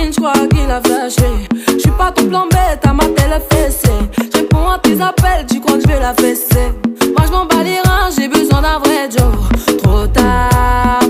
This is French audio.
copine, j'crois qu'il a flashé. J'suis pas ton plan B, t'as ma télé fessée. J'réponds à tes appels, tu crois que j'vais la fesser. Moi j'm'en bats les reins, j'ai besoin d'un vrai Joe. Trop tard,